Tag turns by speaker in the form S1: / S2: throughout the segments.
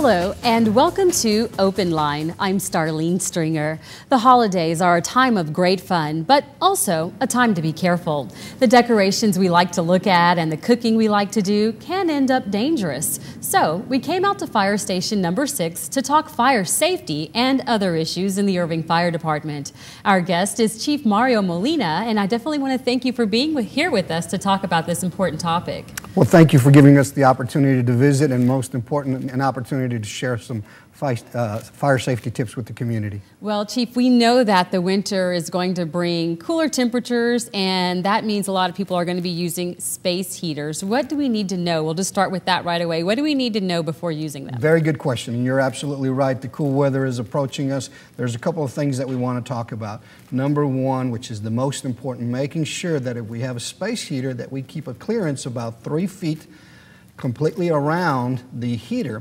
S1: Hello and welcome to Open Line. I'm Starlene Stringer. The holidays are a time of great fun, but also a time to be careful. The decorations we like to look at and the cooking we like to do can end up dangerous. So we came out to Fire Station number 6 to talk fire safety and other issues in the Irving Fire Department. Our guest is Chief Mario Molina, and I definitely want to thank you for being here with us to talk about this important topic.
S2: Well, thank you for giving us the opportunity to visit, and most important, an opportunity to share some fire safety tips with the community.
S1: Well, Chief, we know that the winter is going to bring cooler temperatures, and that means a lot of people are going to be using space heaters. What do we need to know? We'll just start with that right away. What do we need to know before using them?
S2: Very good question, and you're absolutely right. The cool weather is approaching us. There's a couple of things that we want to talk about. Number one, which is the most important, making sure that if we have a space heater that we keep a clearance about 3 feet completely around the heater,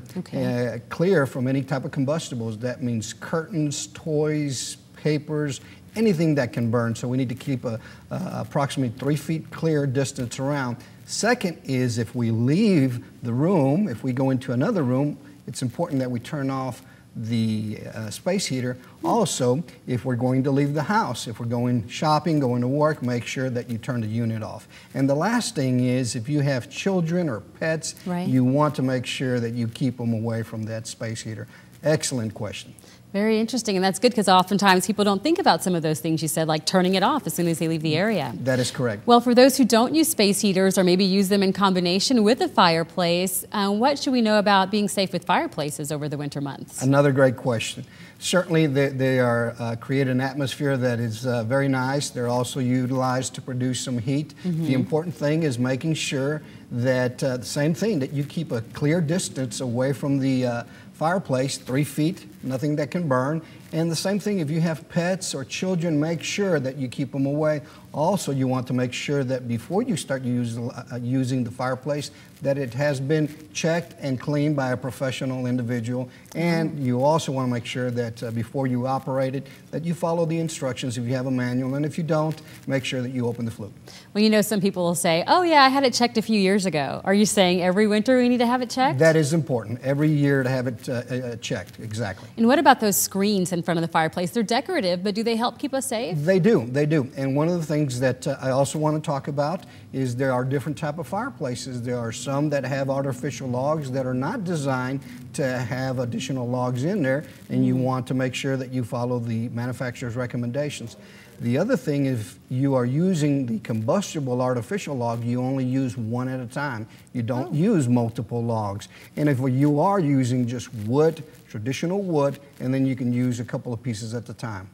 S2: clear from any type of combustibles. That means curtains, toys, papers, anything that can burn. So we need to keep a approximately 3 feet clear distance around. Second is if we leave the room, if we go into another room, it's important that we turn off the space heater. Also, if we're going to leave the house, if we're going shopping, going to work, make sure that you turn the unit off. And the last thing is if you have children or pets, you want to make sure that you keep them away from that space heater. Excellent question.
S1: Very interesting, and that's good because oftentimes people don't think about some of those things you said, like turning it off as soon as they leave the area.
S2: That is correct.
S1: Well, for those who don't use space heaters or maybe use them in combination with a fireplace, what should we know about being safe with fireplaces over the winter months?
S2: Another great question. Certainly they are create an atmosphere that is very nice. They're also utilized to produce some heat. The important thing is making sure that the same thing, that you keep a clear distance away from the fireplace, 3 feet, nothing that can burn. And the same thing, if you have pets or children, make sure that you keep them away. Also, you want to make sure that before you start using the fireplace, that it has been checked and cleaned by a professional individual. And you also want to make sure that before you operate it, that you follow the instructions if you have a manual. And if you don't, make sure that you open the flue.
S1: Well, you know, some people will say, oh yeah, I had it checked a few years ago. Are you saying every winter we need to have it checked?
S2: That is important. Every year to have it checked, exactly.
S1: And what about those screens in front of the fireplace? They're decorative, but do they help keep us safe?
S2: They do, they do. And one of the things that I also want to talk about is there are different type of fireplaces. There are some that have artificial logs that are not designed to have additional logs in there, and you want to make sure that you follow the manufacturer's recommendations. The other thing, if you are using the combustible artificial log, you only use one at a time. You don't use multiple logs. And if you are using just wood, traditional wood, and then you can use a couple of pieces at a time.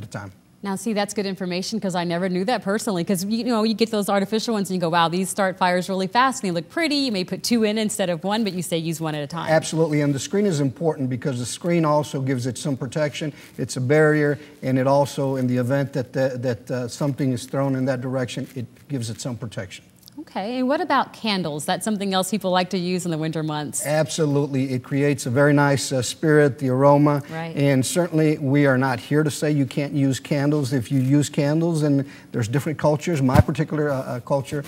S2: Now,
S1: see, that's good information because I never knew that personally, because you know, you get those artificial ones and you go, wow, these start fires really fast and they look pretty. You may put 2 in instead of 1, but you say use 1 at a time.
S2: Absolutely, and the screen is important because the screen also gives it some protection. It's a barrier, and it also, in the event that something is thrown in that direction, it gives it some protection.
S1: Okay, and what about candles? That's something else people like to use in the winter months.
S2: Absolutely. It creates a very nice spirit, the aroma.
S1: Right.
S2: And certainly we are not here to say you can't use candles. If you use candles, and there's different cultures. My particular culture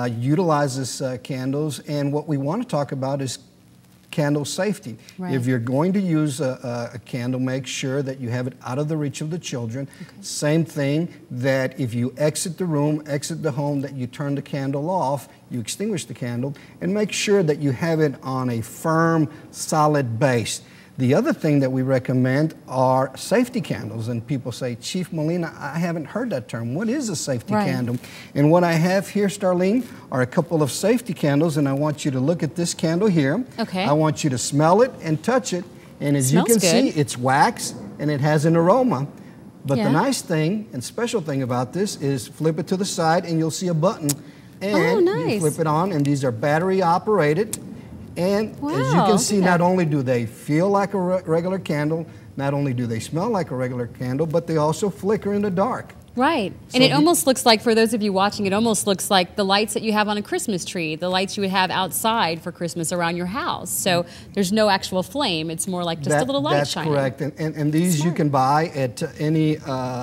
S2: utilizes candles, and what we want to talk about is candle safety.
S1: Right.
S2: If you're going to use a candle, make sure that you have it out of the reach of the children. Same thing, that if you exit the room, exit the home, that you turn the candle off, you extinguish the candle, and make sure that you have it on a firm, solid base. The other thing that we recommend are safety candles, and people say, Chief Molina, I haven't heard that term. What is a safety candle? And what I have here, Starlene, are a couple of safety candles, and I want you to look at this candle here.
S1: Okay.
S2: I want you to smell it and touch it, and as you can see, it's wax and it has an aroma. But the nice thing and special thing about this is flip it to the side and you'll see a button, and you flip it on, and these are battery operated. And as you can see, not only do they feel like a regular candle, not only do they smell like a regular candle, but they also flicker in the dark.
S1: Right. And it almost looks like, for those of you watching, it almost looks like the lights that you have on a Christmas tree, the lights you would have outside for Christmas around your house. So there's no actual flame. It's more like just a little light shining.
S2: That's correct. And these you can buy at any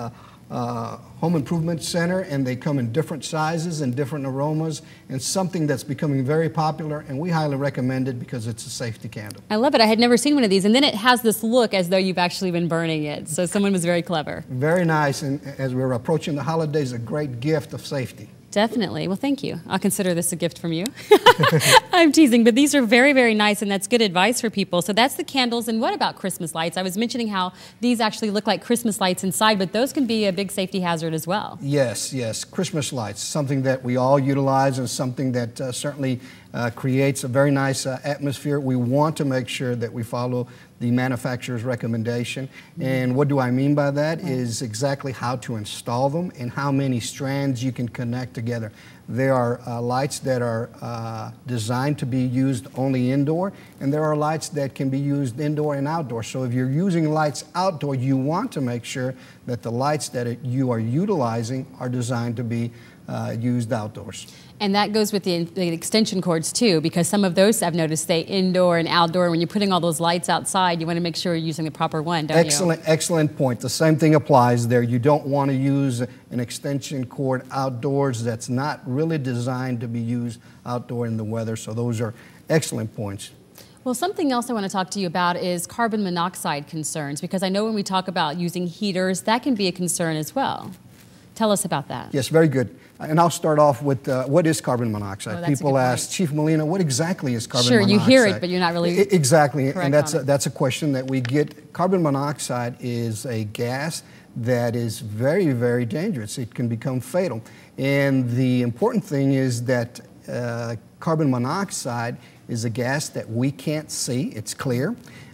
S2: home improvement center, and they come in different sizes and different aromas, and something that's becoming very popular, and we highly recommend it because it's a safety candle.
S1: I love it. I had never seen one of these, and then it has this look as though you've actually been burning it, so someone was very clever.
S2: Very nice, and as we're approaching the holidays, a great gift of safety.
S1: Definitely. Well, thank you. I'll consider this a gift from you. I'm teasing, but these are very, very nice, and that's good advice for people. So that's the candles. And what about Christmas lights? I was mentioning how these actually look like Christmas lights inside, but those can be a big safety hazard as well.
S2: Yes, yes. Christmas lights, something that we all utilize and something that certainly creates a very nice atmosphere. We want to make sure that we follow the manufacturer's recommendation. And what do I mean by that is exactly how to install them and how many strands you can connect together. There are lights that are designed to be used only indoor, and there are lights that can be used indoor and outdoor. So if you're using lights outdoor, you want to make sure that the lights that you are utilizing are designed to be used outdoors.
S1: And that goes with the extension cords too, because some of those I've noticed stay indoor and outdoor. When you're putting all those lights outside, you want to make sure you're using the proper one, don't you?
S2: Excellent point. The same thing applies there. You don't want to use an extension cord outdoors that's not really designed to be used outdoor in the weather. So those are excellent points.
S1: Well, something else I want to talk to you about is carbon monoxide concerns, because I know when we talk about using heaters, that can be a concern as well. Tell us about that.
S2: Yes, very good. And I'll start off with what is carbon monoxide? People ask, Chief Molina, what exactly is carbon monoxide?
S1: Sure, you hear it, but you're not really
S2: exactly, and that's a question that we get. Carbon monoxide is a gas that is very, very dangerous. It can become fatal. And the important thing is that carbon monoxide is a gas that we can't see. It's clear.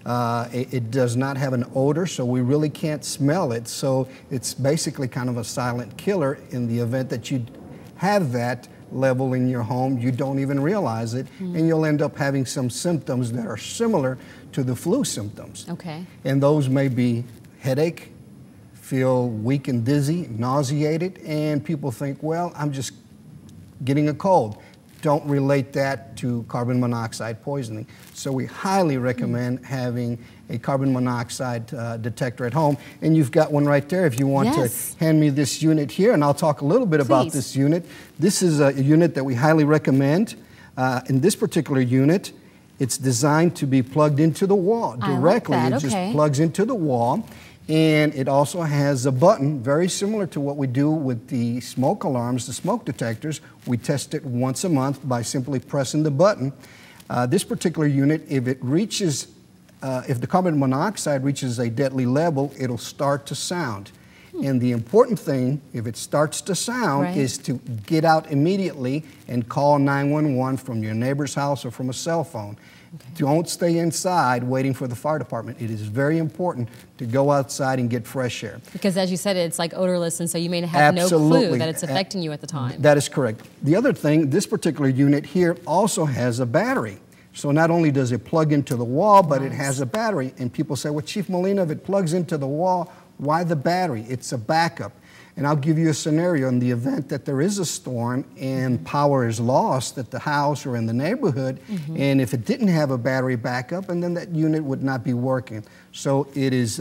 S2: It does not have an odor, so we really can't smell it. So it's basically kind of a silent killer. In the event that you have that level in your home, you don't even realize it, and you'll end up having some symptoms that are similar to the flu symptoms.
S1: Okay.
S2: And those may be headache, feel weak and dizzy, nauseated, and people think, well, I'm just getting a cold. Don't relate that to carbon monoxide poisoning. So we highly recommend having a carbon monoxide detector at home. And you've got one right there if you want to hand me this unit here, and I'll talk a little bit about this unit. This is a unit that we highly recommend. In this particular unit, it's designed to be plugged into the wall directly. It just plugs into the wall. And it also has a button very similar to what we do with the smoke alarms, the smoke detectors. We test it once a month by simply pressing the button. This particular unit, if it reaches, if the carbon monoxide reaches a deadly level, it'll start to sound. And the important thing, if it starts to sound, is to get out immediately and call 911 from your neighbor's house or from a cell phone. Don't stay inside waiting for the fire department. It is very important to go outside and get fresh air.
S1: Because as you said, it's like odorless, and so you may have no clue that it's affecting you at the time.
S2: That is correct. The other thing, this particular unit here also has a battery. So not only does it plug into the wall, but it has a battery. And people say, well, Chief Molina, if it plugs into the wall, why the battery? It's a backup. And I'll give you a scenario. In the event that there is a storm and power is lost at the house or in the neighborhood, and if it didn't have a battery backup, and then that unit would not be working. So it is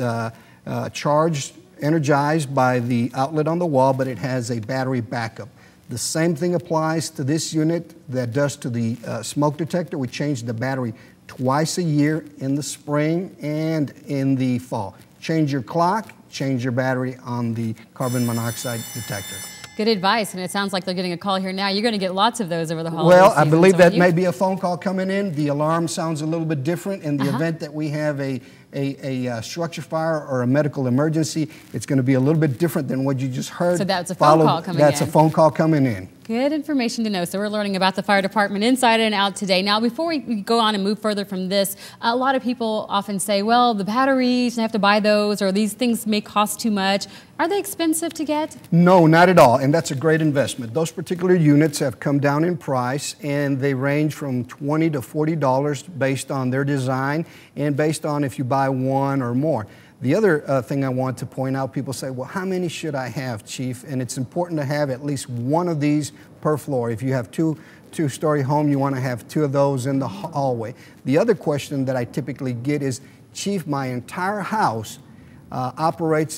S2: charged, energized by the outlet on the wall, but it has a battery backup. The same thing applies to this unit that does to the smoke detector. We change the battery twice a year, in the spring and in the fall. Change your clock, change your battery on the carbon monoxide detector.
S1: Good advice, and it sounds like they're getting a call here now. You're going to get lots of those over the holiday season.
S2: Well, I believe that may be a phone call coming in. The alarm sounds a little bit different. In the event that we have a structure fire or a medical emergency, it's going to be a little bit different than what you just heard.
S1: So that's a phone call coming in.
S2: That's a phone call coming in.
S1: Good information to know. So we're learning about the fire department inside and out today. Now, before we go on and move further from this, a lot of people often say, well, the batteries, I have to buy those, or these things may cost too much. Are they expensive to get?
S2: No, not at all, and that's a great investment. Those particular units have come down in price, and they range from $20 to $40 based on their design and based on if you buy one or more. The other thing I want to point out, people say, well, how many should I have, Chief? And it's important to have at least one of these per floor. If you have two-story home, you want to have two of those in the hallway. The other question that I typically get is, Chief, my entire house operates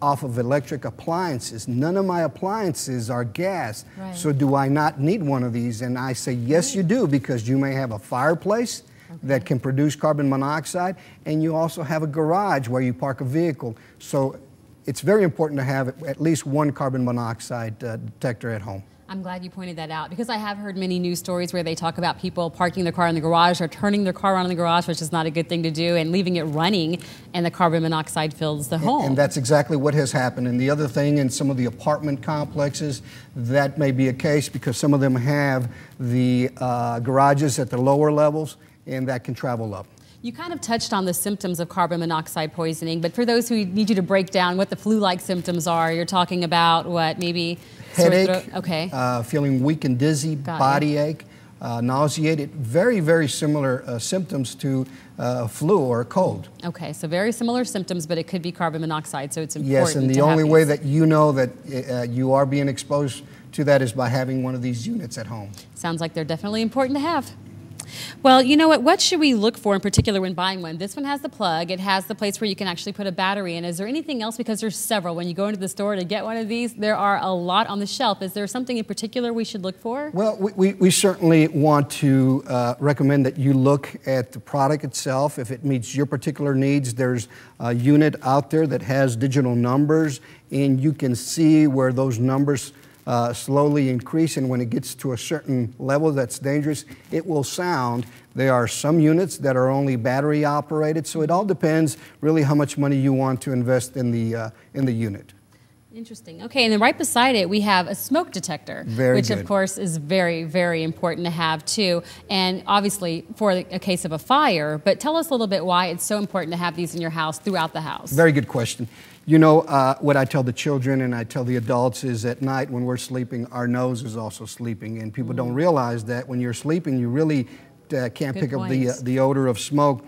S2: off of electric appliances. None of my appliances are gas.
S1: Right.
S2: So do I not need one of these? And I say, yes, you do, because you may have a fireplace that can produce carbon monoxide, and you also have a garage where you park a vehicle. So it's very important to have at least one carbon monoxide detector at home.
S1: I'm glad you pointed that out, because I have heard many news stories where they talk about people parking their car in the garage or turning their car on in the garage, which is not a good thing to do, and leaving it running, and the carbon monoxide fills the home.
S2: And that's exactly what has happened. And the other thing, in some of the apartment complexes, that may be a case because some of them have the garages at the lower levels, and that can travel up.
S1: You kind of touched on the symptoms of carbon monoxide poisoning, but for those who need you to break down what the flu-like symptoms are, you're talking about what, maybe
S2: headache,
S1: okay,
S2: feeling weak and dizzy, body ache, nauseated, very, very similar symptoms to flu or a cold.
S1: Okay, so very similar symptoms, but it could be carbon monoxide, so it's important.
S2: Yes, and the only way that you know that you are being exposed to that is by having one of these units at home.
S1: Sounds like they're definitely important to have. Well, you know what should we look for in particular when buying one? This one has the plug. It has the place where you can actually put a battery in. Is there anything else? Because there's several. When you go into the store to get one of these, there are a lot on the shelf. Is there something in particular we should look for?
S2: Well, we certainly want to recommend that you look at the product itself. If it meets your particular needs, there's a unit out there that has digital numbers, and you can see where those numbers slowly increase, and when it gets to a certain level that's dangerous, it will sound. There are some units that are only battery operated, so it all depends really how much money you want to invest in the unit.
S1: Interesting. Okay, and then right beside it, we have a smoke detector, which of course is very, very important to have too, and obviously for a case of a fire. But tell us a little bit why it's so important to have these in your house, throughout the house.
S2: Very good question. You know, what I tell the children and I tell the adults is at night when we're sleeping, our nose is also sleeping, and people don't realize that when you're sleeping, you really can't pick up the odor of smoke.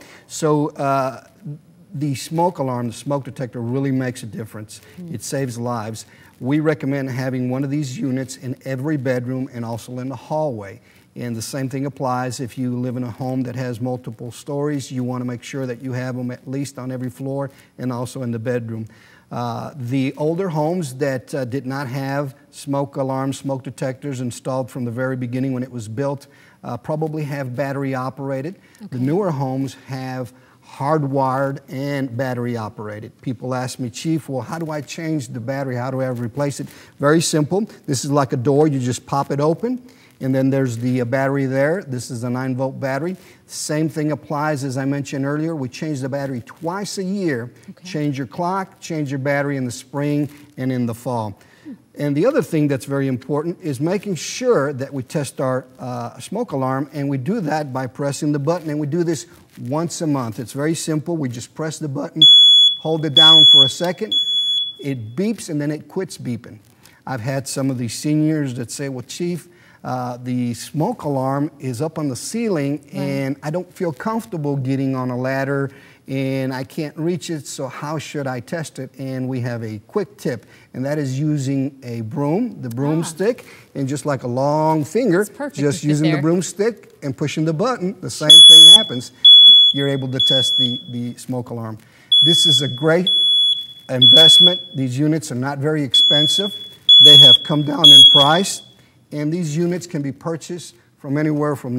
S2: So the smoke alarm, the smoke detector really makes a difference. It saves lives. We recommend having one of these units in every bedroom and also in the hallway. And the same thing applies if you live in a home that has multiple stories. You want to make sure that you have them at least on every floor and also in the bedroom. The older homes that did not have smoke alarms, smoke detectors installed from the very beginning when it was built probably have battery operated. The newer homes have hardwired and battery operated. People ask me, Chief, well, how do I change the battery? How do I replace it? Very simple. This is like a door. You just pop it open, and then there's the battery there. This is a 9-volt battery. Same thing applies, as I mentioned earlier. We change the battery twice a year. Change your clock, change your battery in the spring and in the fall. And the other thing that's very important is making sure that we test our smoke alarm, and we do that by pressing the button, and we do this once a month. It's very simple. We just press the button, hold it down for a second, it beeps, and then it quits beeping. I've had some of these seniors that say, well, Chief, the smoke alarm is up on the ceiling, and I don't feel comfortable getting on a ladder, and I can't reach it, so how should I test it? And we have a quick tip, and that is using a broom, the broomstick, and just like a long finger, just using the broomstick and pushing the button, the same thing happens. You're able to test the smoke alarm. This is a great investment. These units are not very expensive. They have come down in price, and these units can be purchased from anywhere from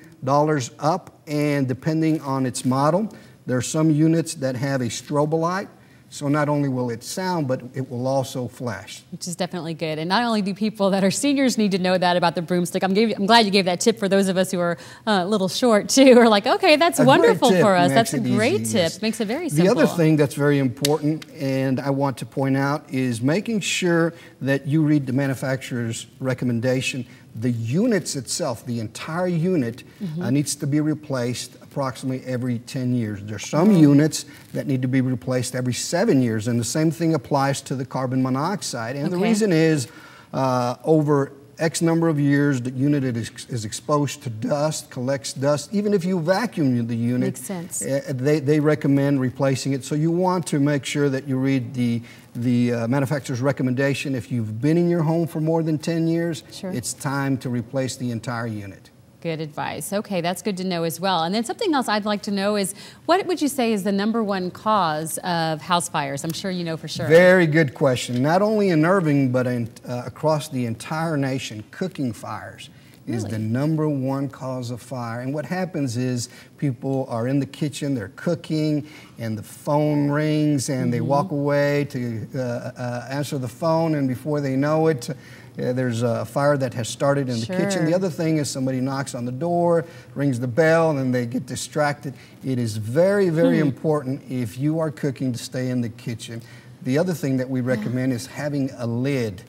S2: $9 up, and depending on its model, there are some units that have a strobe light, so not only will it sound, but it will also flash.
S1: Which is definitely good. And not only do people that are seniors need to know that about the broomstick, I'm glad you gave that tip for those of us who are a little short too, are like, okay, that's wonderful for us. That's a great tip. Makes it very simple.
S2: The other thing that's very important, and I want to point out, is making sure that you read the manufacturer's recommendation. The units itself, the entire unit, needs to be replaced approximately every 10 years. There are some units that need to be replaced every 7 years, and the same thing applies to the carbon monoxide. And the reason is, over X number of years, the unit is exposed to dust, collects dust. Even if you vacuum the unit,
S1: makes sense.
S2: They recommend replacing it. So you want to make sure that you read the manufacturer's recommendation. If you've been in your home for more than 10 years, it's time to replace the entire unit.
S1: Good advice. Okay, that's good to know as well. And then something else I'd like to know is, what would you say is the #1 cause of house fires? I'm sure you know for sure.
S2: Very good question. Not only in Irving, but across the entire nation, cooking fires is the #1 cause of fire. And what happens is people are in the kitchen, they're cooking, and the phone rings, and they walk away to answer the phone, and before they know it, there's a fire that has started in the kitchen. The other thing is somebody knocks on the door, rings the bell, and then they get distracted. It is very, very important if you are cooking to stay in the kitchen. The other thing that we recommend is having a lid,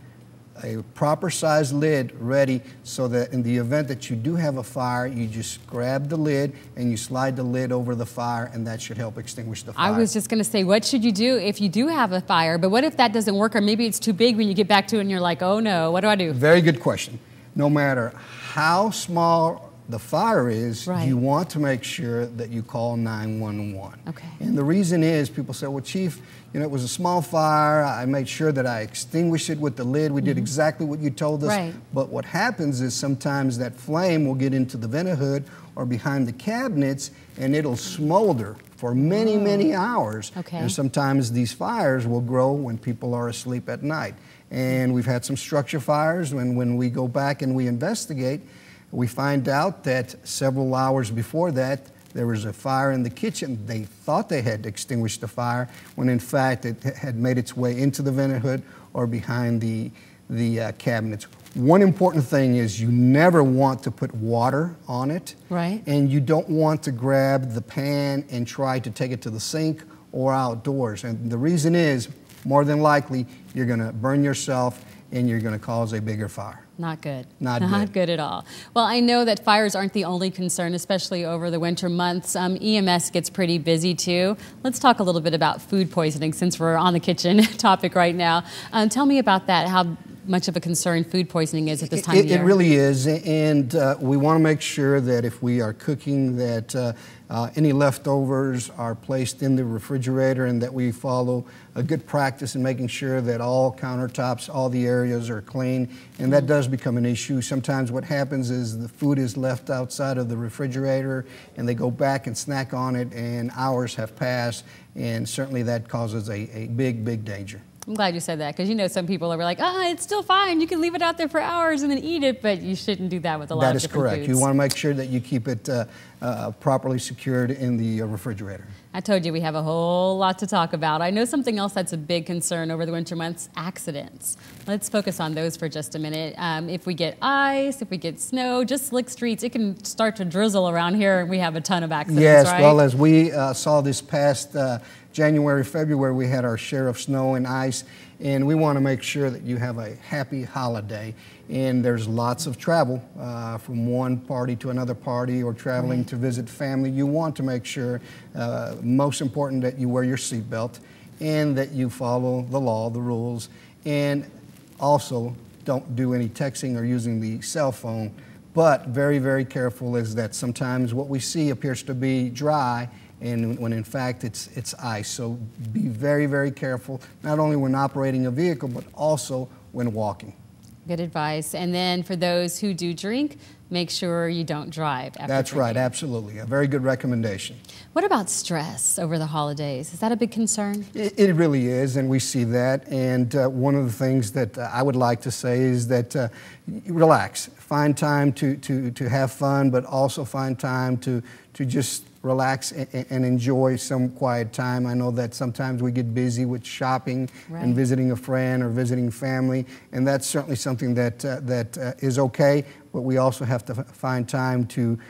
S2: a proper size lid ready, so that in the event that you do have a fire, you just grab the lid and you slide the lid over the fire, and that should help extinguish the fire.
S1: I was just going to say, what should you do if you do have a fire? But what if that doesn't work, or maybe it's too big when you get back to it and you're like, oh no, what do I do?
S2: Very good question. No matter how small the fire is, you want to make sure that you call 911.
S1: Okay.
S2: And the reason is, people say, well, Chief, you know, it was a small fire. I made sure that I extinguished it with the lid. We did exactly what you told us.
S1: Right.
S2: But what happens is sometimes that flame will get into the vent hood or behind the cabinets, and it'll smolder for many, many hours.
S1: Okay.
S2: And sometimes these fires will grow when people are asleep at night. And we've had some structure fires when we go back and we investigate, we find out that several hours before that, there was a fire in the kitchen. They thought they had extinguished the fire, when in fact it had made its way into the vent hood or behind the cabinets. One important thing is you never want to put water on it.
S1: Right.
S2: And you don't want to grab the pan and try to take it to the sink or outdoors. And the reason is, more than likely, you're going to burn yourself and you're going to cause a bigger fire.
S1: Not good.
S2: Not
S1: good at all. Well, I know that fires aren't the only concern, especially over the winter months. EMS gets pretty busy too. Let's talk a little bit about food poisoning, since we're on the kitchen topic right now. Tell me about that, how much of a concern food poisoning is at this time of year.
S2: It really is, and we want to make sure that if we are cooking, that any leftovers are placed in the refrigerator, and that we follow a good practice in making sure that all countertops, all the areas are clean, and that does become an issue. Sometimes what happens is the food is left outside of the refrigerator, and they go back and snack on it, and hours have passed, and certainly that causes a big, big danger.
S1: I'm glad you said that, because you know some people are like, it's still fine. You can leave it out there for hours and then eat it, but you shouldn't do that with a lot of different foods.
S2: That is correct. You want to make sure that you keep it properly secured in the refrigerator.
S1: I told you we have a whole lot to talk about. I know something else that's a big concern over the winter months, accidents. Let's focus on those for just a minute. If we get ice, if we get snow, just slick streets, it can start to drizzle around here, and we have a ton of accidents, right?
S2: Well, as we saw this past January, February, we had our share of snow and ice, and we want to make sure that you have a happy holiday. And there's lots of travel from one party to another party, or traveling to visit family. You want to make sure, most important, that you wear your seatbelt and that you follow the law, the rules, and also don't do any texting or using the cell phone. But very, very careful is that sometimes what we see appears to be dry, and when in fact it's ice. So be very, very careful, not only when operating a vehicle, but also when walking.
S1: Good advice. And then for those who do drink, make sure you don't drive after
S2: That's
S1: drinking.
S2: right, absolutely. A very good recommendation.
S1: What about stress over the holidays? Is that a big concern?
S2: It really is, and we see that. And one of the things that I would like to say is that relax. Find time to have fun, but also find time to just relax and enjoy some quiet time. I know that sometimes we get busy with shopping and visiting a friend or visiting family, and that's certainly something that is okay, but we also have to find time to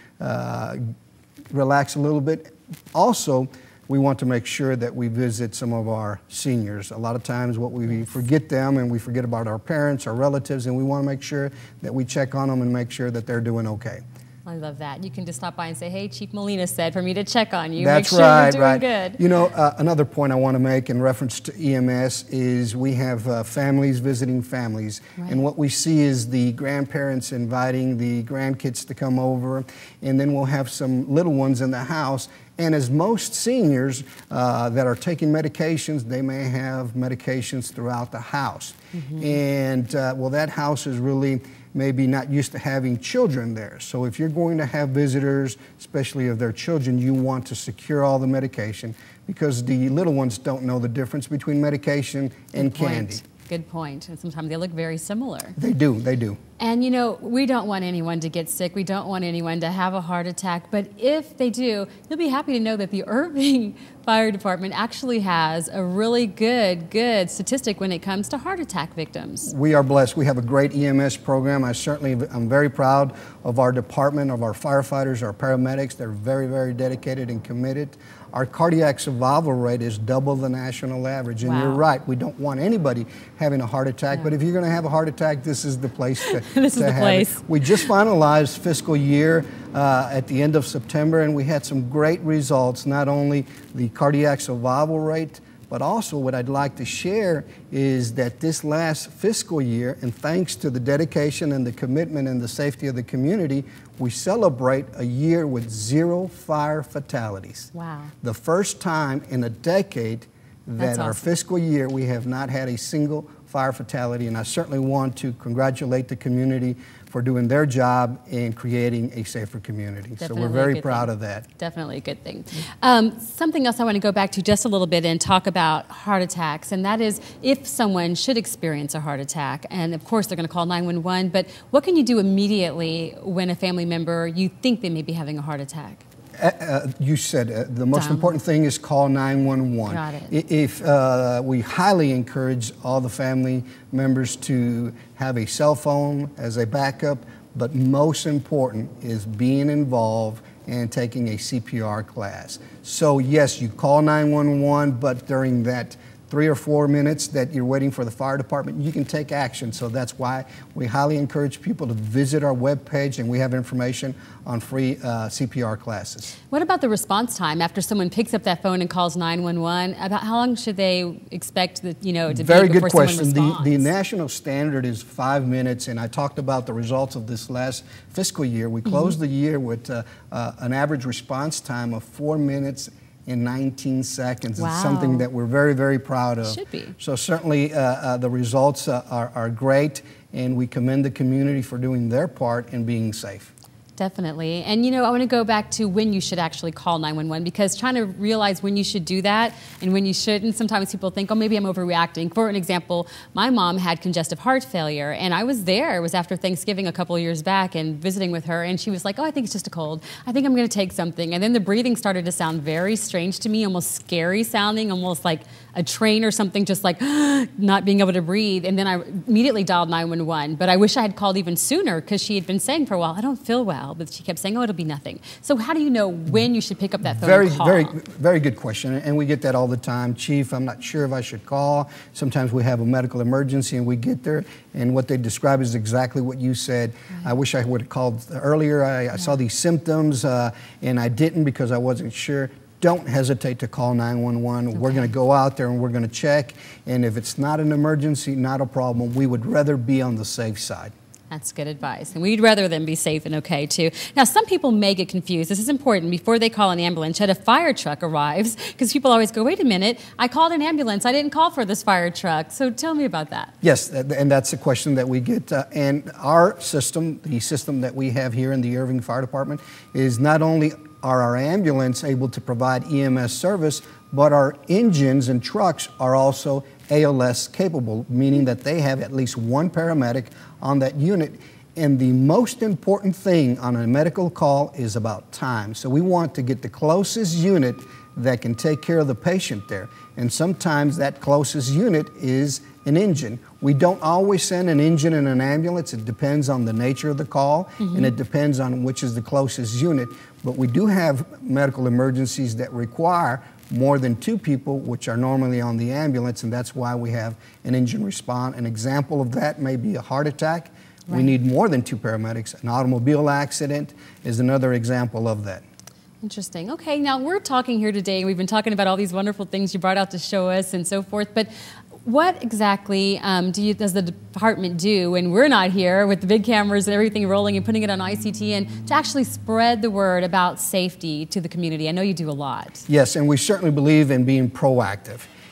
S2: relax a little bit. Also, we want to make sure that we visit some of our seniors. A lot of times we forget them, and we forget about our parents, our relatives, and we want to make sure that we check on them and make sure that they're doing okay.
S1: I love that. You can just stop by and say, hey, Chief Molina said for me to check on you.
S2: That's
S1: make sure
S2: right,
S1: you're doing good.
S2: You know, another point I want to make in reference to EMS is we have families visiting families. And what we see is the grandparents inviting the grandkids to come over, and then we'll have some little ones in the house. And as most seniors that are taking medications, they may have medications throughout the house. And well, that house is really maybe not used to having children there. So if you're going to have visitors, especially of their children, you want to secure all the medication, because the little ones don't know the difference between medication and candy.
S1: Good point. And sometimes they look very similar.
S2: They do, they do.
S1: And you know, we don't want anyone to get sick. We don't want anyone to have a heart attack. But if they do, you'll be happy to know that the Irving Fire Department actually has a really good statistic when it comes to heart attack victims.
S2: We are blessed. We have a great EMS program. I'm very proud of our department, of our firefighters, our paramedics. They're very dedicated and committed. Our cardiac survival rate is double the national average. And you're right, we don't want anybody having a heart attack, but if you're going to have a heart attack, this is the place to,
S1: this is the place.
S2: We just finalized fiscal year at the end of September, and we had some great results, not only the cardiac survival rate, but also what I'd like to share is that this last fiscal year, and thanks to the dedication and the commitment and the safety of the community, we celebrate a year with 0 fire fatalities.
S1: Wow.
S2: The first time in a decade that our fiscal year we have not had a single fire fatality, and I certainly want to congratulate the community for doing their job in creating a safer community.
S1: Definitely,
S2: so we're very proud of that.
S1: Definitely a good thing. Something else I want to go back to just a little bit and talk about heart attacks, and that is if someone should experience a heart attack, and of course they're going to call 911, but what can you do immediately when a family member, you think they may be having a heart attack?
S2: You said the most important thing is call 911.
S1: Got it.
S2: If we highly encourage all the family members to have a cell phone as a backup, but most important is being involved and taking a CPR class. So yes, you call 911, but during that 3 or 4 minutes that you're waiting for the fire department, you can take action. So that's why we highly encourage people to visit our webpage, and we have information on free CPR classes.
S1: What about the response time after someone picks up that phone and calls 911? About how long should they expect that, to be before someone responds?
S2: The national standard is 5 minutes, and I talked about the results of this last fiscal year. We closed the year with an average response time of 4 minutes in 19 seconds.
S1: Wow.
S2: It's something that we're very proud of.
S1: Should be.
S2: So certainly the results are great, and we commend the community for doing their part in being safe.
S1: Definitely. And I want to go back to when you should actually call 911, because trying to realize when you should do that and when you shouldn't, sometimes people think, oh, maybe I'm overreacting. For an example, my mom had congestive heart failure, and I was there. It was after Thanksgiving a couple of years back and visiting with her, and she was like, oh, I think it's just a cold. I think I'm going to take something. And then the breathing started to sound very strange to me, almost scary sounding, almost like a train or something, just like not being able to breathe. And then I immediately dialed 911. But I wish I had called even sooner, because she had been saying for a while, I don't feel well. But she kept saying, oh, it'll be nothing. So how do you know when you should pick up that phone and call?
S2: Very good question. And we get that all the time. Chief, I'm not sure if I should call. Sometimes we have a medical emergency and we get there, and what they describe is exactly what you said. Right. I wish I would have called earlier. I saw these symptoms and I didn't because I wasn't sure. Don't hesitate to call 911. Okay. We're going to go out there and we're going to check. And if it's not an emergency, not a problem. We would rather be on the safe side.
S1: That's good advice. And we'd rather them be safe and okay, too. Now, some people may get confused. This is important. Before they call an ambulance, should a fire truck arrives, because people always go, wait a minute, I called an ambulance. I didn't call for this fire truck. So tell me about that.
S2: Yes, and that's a question that we get. And our system, the system that we have here in the Irving Fire Department, is not only are our ambulance able to provide EMS service, but our engines and trucks are also ALS capable, meaning that they have at least one paramedic on that unit. And the most important thing on a medical call is about time. So we want to get the closest unit that can take care of the patient there. And sometimes that closest unit is an engine. We don't always send an engine in an ambulance. It depends on the nature of the call, and it depends on which is the closest unit. But we do have medical emergencies that require more than 2 people, which are normally on the ambulance, and that's why we have an engine response. An example of that may be a heart attack. Right. We need more than 2 paramedics. An automobile accident is another example of that.
S1: Interesting. Okay, now we're talking here today, and we've been talking about all these wonderful things you brought out to show us and so forth, but what exactly does the department do when we're not here with the big cameras and everything rolling and putting it on ICT, and to actually spread the word about safety to the community? I know you do a lot.
S2: Yes, and we certainly believe in being proactive.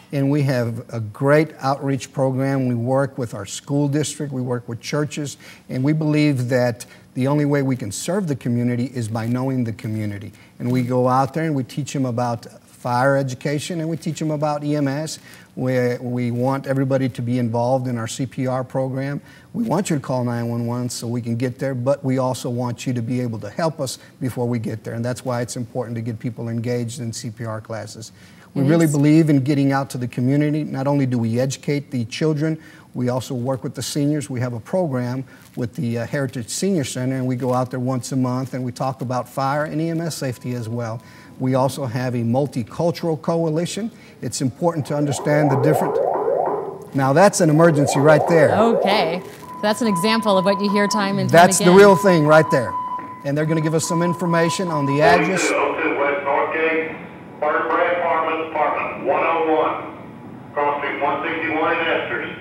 S2: And we have a great outreach program. We work with our school district, we work with churches, and we believe that the only way we can serve the community is by knowing the community. And we go out there and we teach them about fire education, and we teach them about EMS. We want everybody to be involved in our CPR program. We want you to call 911 so we can get there, but we also want you to be able to help us before we get there. And that's why it's important to get people engaged in CPR classes. We really believe in getting out to the community. Not only do we educate the children, we also work with the seniors. We have a program with the Heritage Senior Center, and we go out there once a month and we talk about fire and EMS safety as well. We also have a multicultural coalition. It's important to understand the different. Now that's an emergency right there.
S1: Okay, so that's an example of what you hear time and time
S2: That's
S1: again.
S2: the real thing right there. And they're going to give us some information on the address.
S3: West Northgate, Brad Farman, apartment 101, crossing 161 in Esters.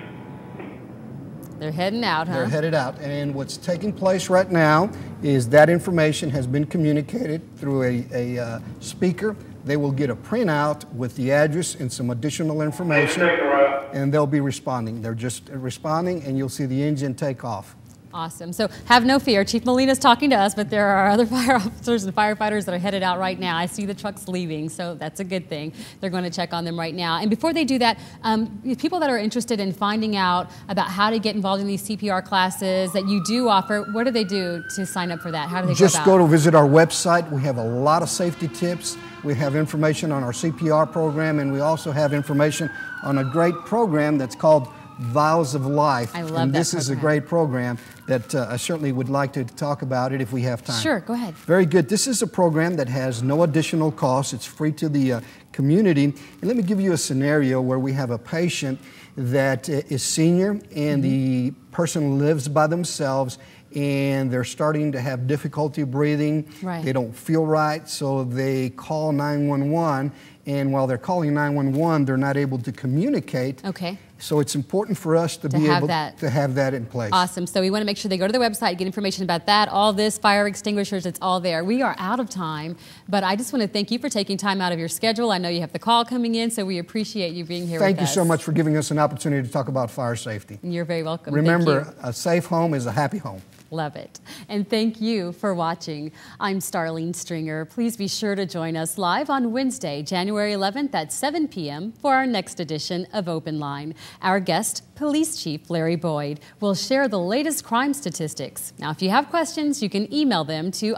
S1: They're heading out, huh?
S2: They're headed out. And what's taking place right now is that information has been communicated through a speaker. They will get a printout with the address and some additional information, and they'll be responding. They're just responding, and you'll see the engine take off.
S1: Awesome. So have no fear. Chief Molina's talking to us, but there are other fire officers and firefighters that are headed out right now. I see the trucks leaving, so that's a good thing. They're going to check on them right now. And before they do that, people that are interested in finding out about how to get involved in these CPR classes that you do offer, what do they do to sign up for that? How do they
S2: Just
S1: go about?
S2: go to visit our website. We have a lot of safety tips. We have information on our CPR program, and we also have information on a great program that's called Vows of Life.
S1: I love
S2: and
S1: that
S2: this is a great program that I certainly would like to talk about it if we have time.
S1: Sure, go ahead.
S2: Very good. This is a program that has no additional cost. It's free to the community. And let me give you a scenario where we have a patient that is senior and the person lives by themselves and they're starting to have difficulty breathing.
S1: Right.
S2: They don't feel right, so they call 911. And while they're calling 911, they're not able to communicate.
S1: Okay.
S2: So it's important for us to be able to have that in place.
S1: Awesome. So we want to make sure they go to the website, get information about that, all this, fire extinguishers, it's all there. We are out of time, but I just want to thank you for taking time out of your schedule. I know you have the call coming in, so we appreciate you being here with us.
S2: Thank you so much for giving us an opportunity to talk about fire safety.
S1: You're very welcome.
S2: Remember, a safe home is a happy home.
S1: Love it. And thank you for watching. I'm Starlene Stringer. Please be sure to join us live on Wednesday, January 11th at 7 p.m. for our next edition of Open Line. Our guest, Police Chief Larry Boyd, will share the latest crime statistics. Now, if you have questions, you can email them to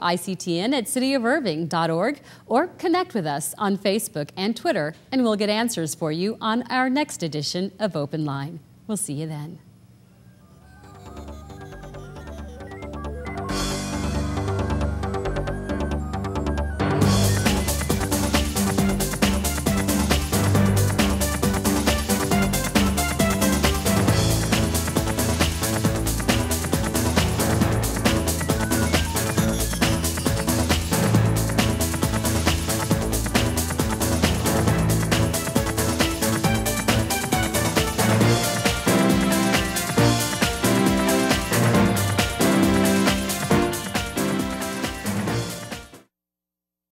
S1: ictn@cityofirving.org or connect with us on Facebook and Twitter, and we'll get answers for you on our next edition of Open Line. We'll see you then.